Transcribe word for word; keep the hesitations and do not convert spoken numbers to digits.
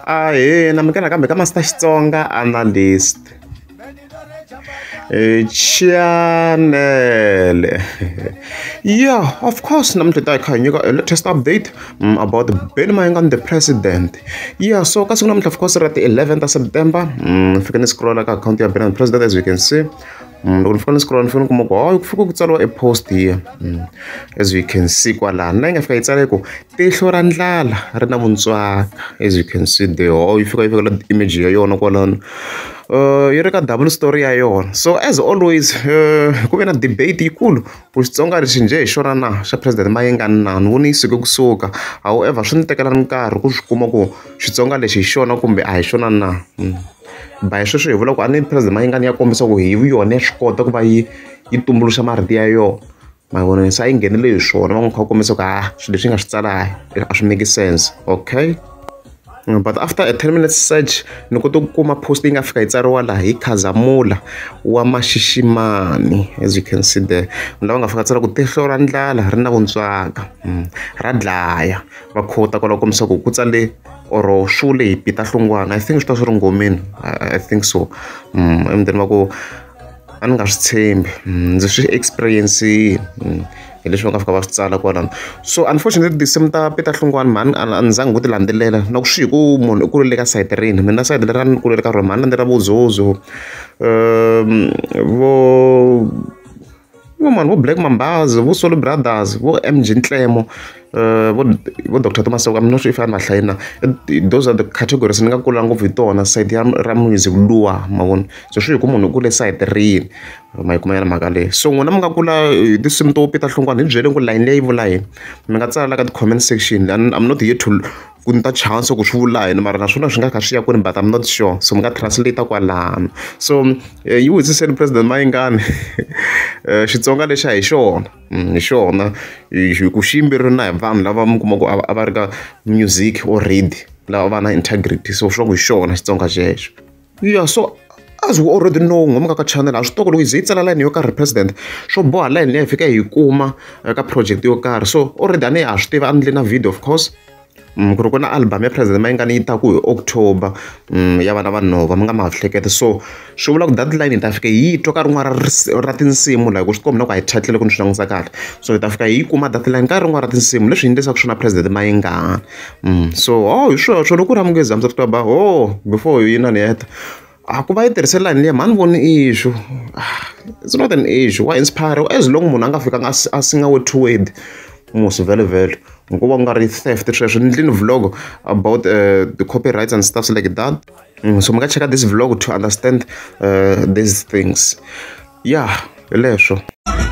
Ah, hey, na mikana kambe kama Master Xitsonga analyst. Eh, channel. Yeah, of course, namhleta khanya ka latest update um, about Mayengani the president. Yeah, so kasi namhla of course at the eleventh of September, um fika ni scroll ka account ya Mayengani president as you can see. Um, loko nifika ni scroll nifika kuma ku hayi kufika ku tsariwa a post here. Um, as you can see kwala na nga fika itsale ku tihlo ra ndlala ri na vuntswaka as you can see there. Oh, you fika fika la image ya yona kwala. Uh, yi ri ka double story ya yona. So as always, uh, ku ve na debate yikulu ku Xitsonga lexi nje hi xona na xa president Mayengani na ni voni yi suke kusuka. However swi ni tekela nkarhi ku swi kuma ku Xitsonga lexi hi xona kumbe a hi xona na. Mm. By sweswo hi vula ku a ni president Mayengani ya kombisa ku hi yona ya swi kota ku va yi yi tumbuluxa marito ya yona. Ma vona se a yi nghenile hi swona va n'wi kha kombisa ku ah swilo leswi nga swi tsala a swi make sense. Okay. But after a ten minutes search ni kote ku kuma post yi nga fika yi tsariwa laha hi Khazamula wa Mashishimani as you can see there. Lava nga fika tsala ku tihlo ra ndlala ri na vuntswaka ra dlaya va khota kwala kombisa ku ku tsale or shule hi pita hlungwana. I think swi ta swi ri ngomeni. I think so. Um emndeni va ku a ni nga swi tshembi ndzi swi experience hi leswi va nga fika va swi tsala kwalano. So unfortunately tinsimu ta pita hlungwana mani a ni zangi ku ti landzelela na ku swi hi ku munhu u kulele ka site rini. Mina site leri a ni kulele ka rona mani landzela vo Zozo um vo vo mani vo Black Mambazo vo Solo Brothers vo M J Ntlemo uh vo vo Doctor Thomas. I'm not sure if I'm mahlayina. Those are the categories ni nga kula ngopfu hi tona side ya ra music luwa ma vona. So swi hi ku munhu u kule side rini ma yi kuma yana mhaka leyi. So n'wina mi nga kula tinsimu to pita hlungwana hi byele ku line leyi vula yini mi nga tsala ka ti-comment section. I'm not here to ku ni ta chance ku swi vula yini mara naswona swi nga kha swi ya kwini but I'm not sure. So mi nga translate kwalano. So yi wisiseni president Mayengani Xitsonga lexi a hi xona hi xona hi ku xiyimbirina hi vanhu lava mi kuma ku a va ri ka music already lava va na integrity. So swa ku hi xona Xitsonga xexo. Yeah, so as we already know ngomaka ka channel a swi toko loko hi ze yi tsala line yo karhi president swo boha line leyi hi fika hi kuma ka project yo karhi. So already a ni ha swi tiva a ni na video of course ku ri ku na album ya president Mayengani yi taku hi October ya Vana va nhova mi nga ma hleketa. So swi vula ku that line hi ta fika hi twa ka rin'wana ra tinsimu la hi ku swi komba loko a hi title loko ni swi langutisa kahle. So hi ta fika hi kuma that line ka rin'wana ra tinsimu leswi hi endlisaka swona president Mayengani. So oh hi sweswo loko ku ri a munghezi hamsa swi ba oh before yi na ni heta a ku va yi tirhise line leyi mani voni issue. It's not an issue wa inspire as long munhu a nga fika a singa word to word mos vele vele ngoba ku nga ri theft sweswo. Ni ndlini vlog about uh, the copyrights and stuff like that. Mm, so mi nga cheka this vlog to understand uh, these things. Yeah, leswo.